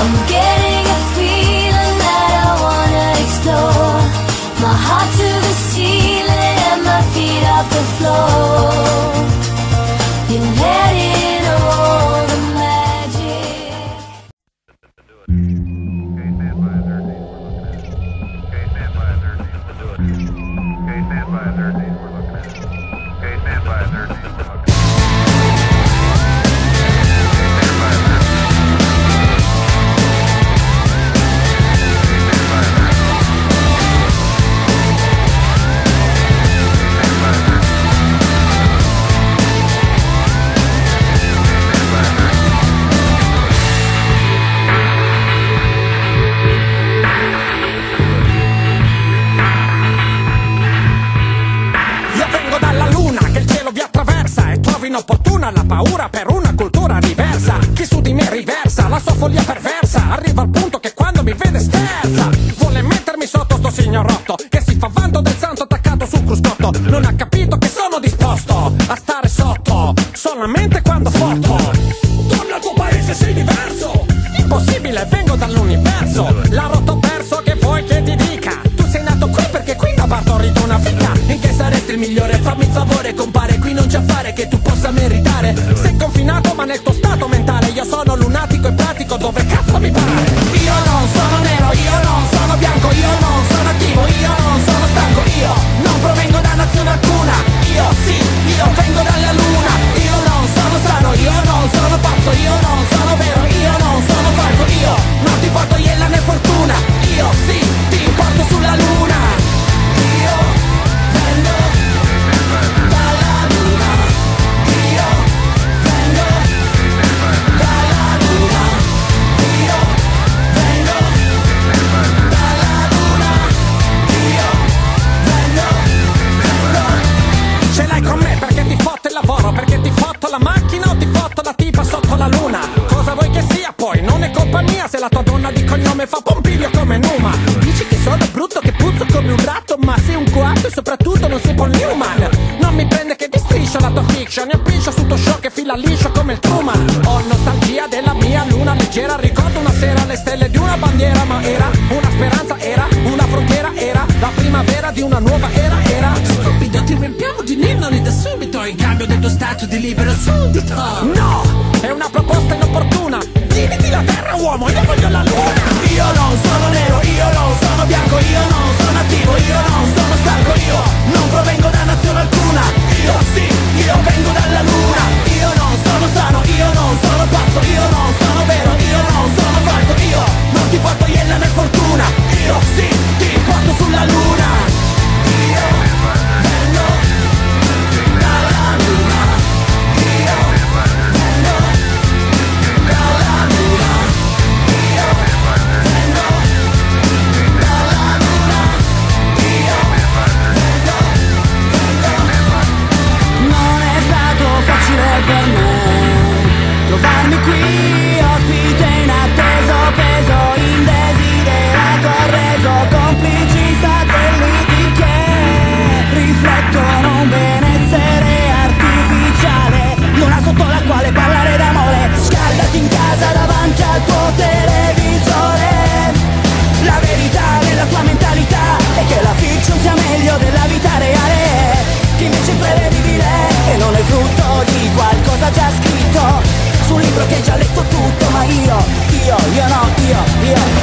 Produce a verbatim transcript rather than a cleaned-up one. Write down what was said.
getting a feeling that I wanna explore. My heart to the ceiling and my feet off the floor. You're letting all the magic. Okay, stand by thirteen, we're looking at it. Okay, stand by thirteen, we'll do it. Okay, stand by thirteen, we're looking at it. Okay, stand by thirteen, we're looking at it. Inopportuna la paura per una cultura diversa. Chi su di me riversa la sua follia perversa. Arriva al punto che quando mi vede sterza. Vuole mettermi sotto sto signorotto che si fa vanto del santo attaccato sul cruscotto. Non ha capito che sono disposto a stare sotto solamente quando foto. Torna al tuo paese, sei diverso. Impossibile, vengo dall'universo. La rotto perso, che vuoi che ti dica? Tu sei nato qui perché qui da partorito una vita. In che saresti il migliore? Fammi il favore, compare, qui non c'è affare che tu possa meritare. Sei confinato ma nel tuo stato mentale. Io sono lunatico e pratico dove cazzo mi pare. Io non sono nero, io non sono bianco, io non sono attivo, io non sono stanco, io non provengo da nazione alcuna. Io sì, io vengo dalla luna. Io non sono sano, io non sono pazzo, io non sono vero, io non sono falso. Io non ti porto iella né fortuna. Io sì, ti porto sulla luna. Io vengo dalla luna. Io vengo dalla luna. Io vengo dalla luna. Io vengo, vengo. Ce l'hai con me perché ti fotto il lavoro, perché ti fotto la macchina o ti fotto la tipa sotto la luna. Cosa vuoi che sia poi? Non è colpa mia se la tua donna di cognome fa Pompilio come Numa. Dici che sono brutto, che puzzo come un ratto, ma sei un coatto e soprattutto non sei Paul Newman. Non mi prende che ti striscia la tua fiction, ne appiccio su tuo show che fila liscio come il Truman. Ho nostalgia della mia luna leggera, ricordo una sera le stelle di una bandiera, ma era una speranza, era una frontiera, era la primavera di una nuova era, era. Stupido, ti riempiamo di ninnoli da subito in cambio del tuo stato di libero suddito. No, è una proposta inopportuna. Dividiti la terra, uomo, io voglio la luna. Io non sono nero, io non sono bianco, io non sono attivo, io non sono stanco, io non provengo da nazione alcuna. Io sì, io vengo dalla luna. Io non sono sano, io non sono pazzo, io non sono vero, io non sono falso. Io non ti porto iella né fortuna. Io sì, ti porto sulla luna. Io vengo dalla luna. Io vengo dalla luna. Io vengo dalla luna. Io vengo, vengo. Non è stato facile per me trovarmi qui, ospite inatteso, peso indesiderato, arreso, complici satelliti che riflettono un benessere artificiale. Luna sotto la quale parlare d'amore, scaldati in casa davanti al tuo televisore. La verità della tua mentalità è che la fiction sia meglio della vita reale, che invece è prevedibile e non è frutto di qualcosa già scritto su un libro che hai già letto tutto. Ma io, io, io no, io, io